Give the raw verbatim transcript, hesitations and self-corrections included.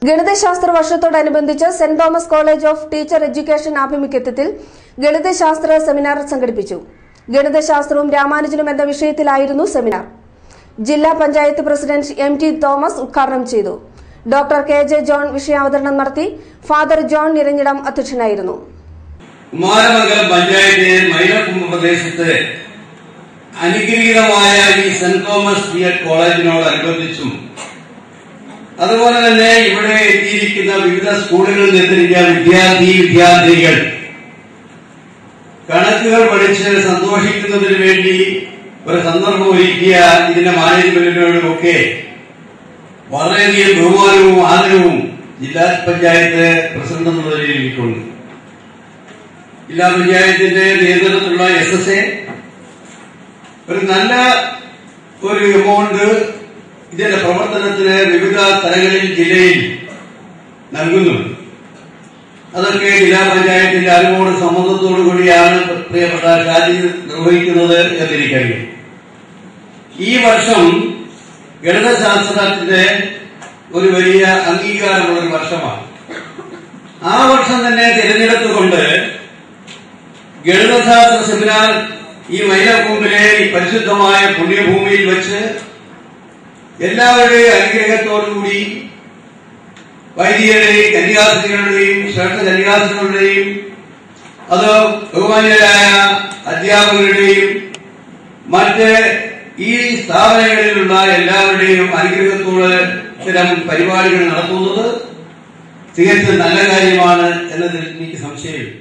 ഗണിതശാസ്ത്ര വർഷത്തോടനുബന്ധിച്ച് saint Thomas college of teacher education ആഭിമുഖ്യത്തിൽ ഗണിതശാസ്ത്ര സെമിനാർ സംഘടിപ്പിച്ചു. ഗണിതശാസ്ത്രവും രാമാനുജനും എന്ന വിഷയത്തിലായിരുന്നു സെമിനാർ. ജില്ലാ panchayat president M T Thomas ഉദ്ഘാടനം ചെയ്തു. ഡോക്ടർ കെ ജെ ജോൺ വിഷയാവതരണം നടത്തി. ഫാദർ ജോൺ നിരഞ്ഞിടം അധ്യക്ഷനായിരുന്നു. കുമാരമംഗലം പഞ്ചായത്തിലെ മൈലക്കുമ്പ് പ്രദേശത്ത് അനുഗ്രഹീതമായ ഈ സെന്റ് തോമസ് ബി എഡ് കോളേജിനോടനുബന്ധിച്ചും അതുപോലെ തന്നെ ഇവിടെ എത്തിയിരിക്കുന്ന വിവിധ സ്കൂളുകളിൽ നിന്നെത്തിയ വിദ്യാർത്ഥി വിദ്യാർത്ഥികൾ കണക്കുകൾ പഠിച്ച് സന്തോഷിക്കുന്നതിന് വേണ്ടി ഒരു സന്ദർഭം ഒരുക്കിയ ഇതിന്റെ മാനേജ്മെന്റിനോടുമൊക്കെ വളരെയധികം ബഹുമാനവും ആദരവും ജില്ലാ പഞ്ചായത്ത് പ്രസിഡന്റ് എന്ന നിലയിൽ എനിക്കുണ്ട്. ജില്ലാ പഞ്ചായത്തിന്റെ നേതൃത്വത്തിലുള്ള എസ് എസ് എ ഒരു നല്ല ഒരു എമൗണ്ട് ഇതിന്റെ പ്രവർത്തനത്തിന് വിവിധ തലങ്ങളിൽ ജില്ലയിൽ നൽകുന്നുണ്ട്. അതൊക്കെ ജില്ലാ പഞ്ചായത്തിന്റെ അറിവോട് സമ്മതത്തോടു കൂടിയാണ് പ്രിയപ്പെട്ട ഷാജി നിർവഹിക്കുന്നത് എന്നെനിക്കറിയാം. ഈ വർഷം ഗണിതശാസ്ത്രത്തിന്റെ ഒരു വലിയ അംഗീകാരമുള്ള ഒരു വർഷമാണ്. ആ വർഷം തന്നെ തിരഞ്ഞെടുത്തുകൊണ്ട് ഗണിതശാസ്ത്ര സെമിനാർ ഈ മൈലക്കൂമ്പിലെ ഈ പരിശുദ്ധമായ പുണ്യഭൂമിയിൽ വെച്ച് എല്ലാവരുടെയും അനുഗ്രഹത്തോടുകൂടി വൈദികരുടെയും കന്യാസ്ത്രീകളുടെയും ശ്രേഷ്ഠ കന്യാസ്ത്രീകളുടെയും അത് ബഹുമാന്യരായ അധ്യാപകരുടെയും മറ്റ് ഈ സ്ഥാപനങ്ങളിലുള്ള എല്ലാവരുടെയും അനുഗ്രഹത്തോട് ഇത്തരം പരിപാടികൾ നടത്തുന്നത് തികച്ചും നല്ല കാര്യമാണ് എന്നതിൽ എനിക്ക് സംശയമില്ല.